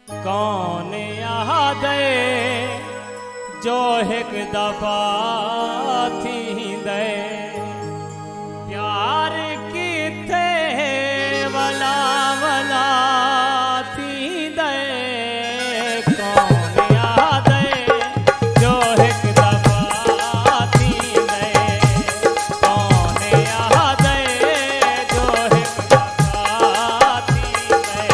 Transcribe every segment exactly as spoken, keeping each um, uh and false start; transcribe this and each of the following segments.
कौन याद जो एक दफा थी दे प्यार की थे वला वला थी दे कौन याद जो एक दफा थी दे कौन याद जो एक दफा थी दे।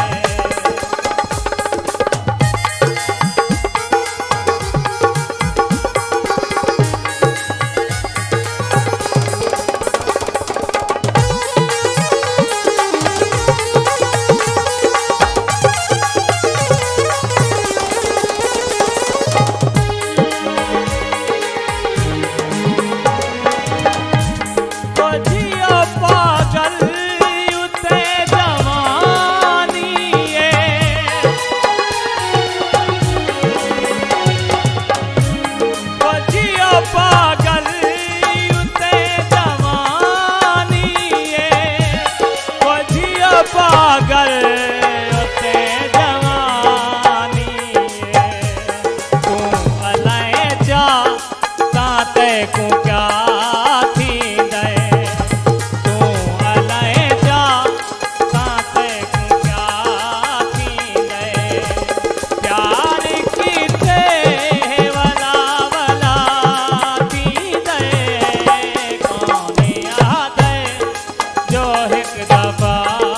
पागल उते जवानी तू अलाए जा ताते को क्या थी दे तू अलाए जा ताते को क्या थी दे प्यार की थे वला वला थी दे कौन याद जो एक दफा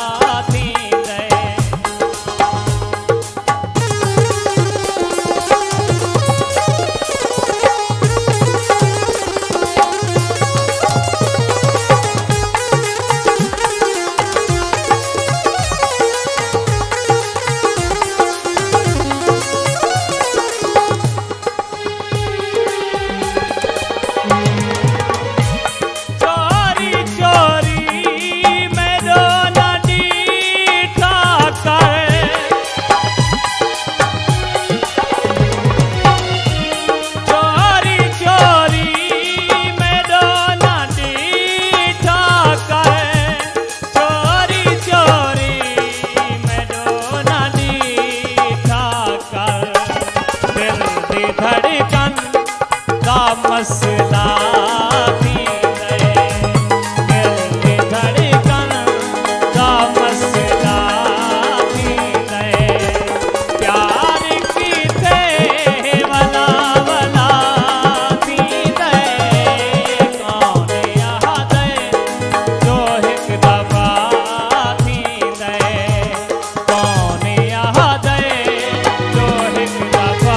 धड़कन का मसला थी दे दिल की धड़कन का मसला थी दे प्यार की थे वला वला थी दे कौन याद जो एक दफा थी दे कौन याद जो एक दफा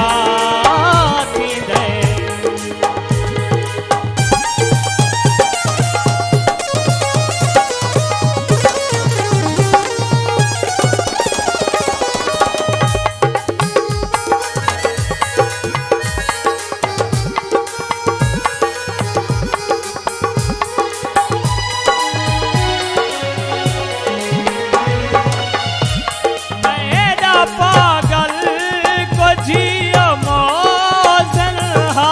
पागल को जियो मौजन हा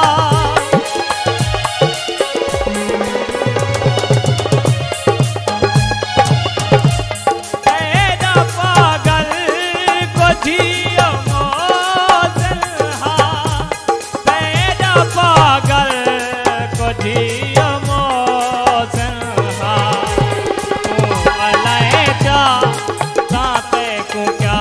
ऐदा पागल को जियो मौजन हा ऐदा पागल को जियो मौजन हा तू अलाए जा ताते को क्या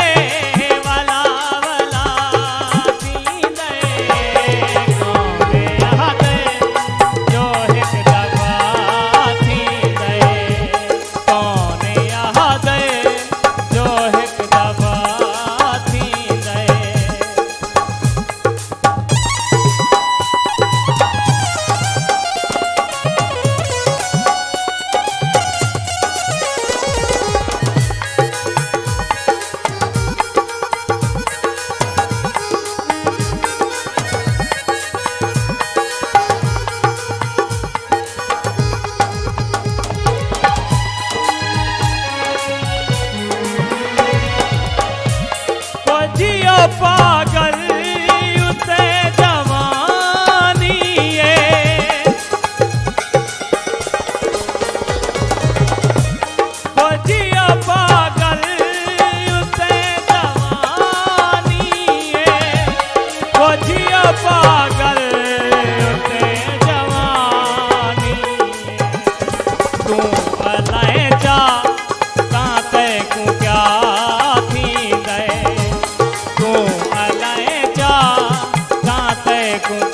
कौन पागल उते जवानी तू अलाए चा कांते को क्या थी दे तू अलाए चा कांते को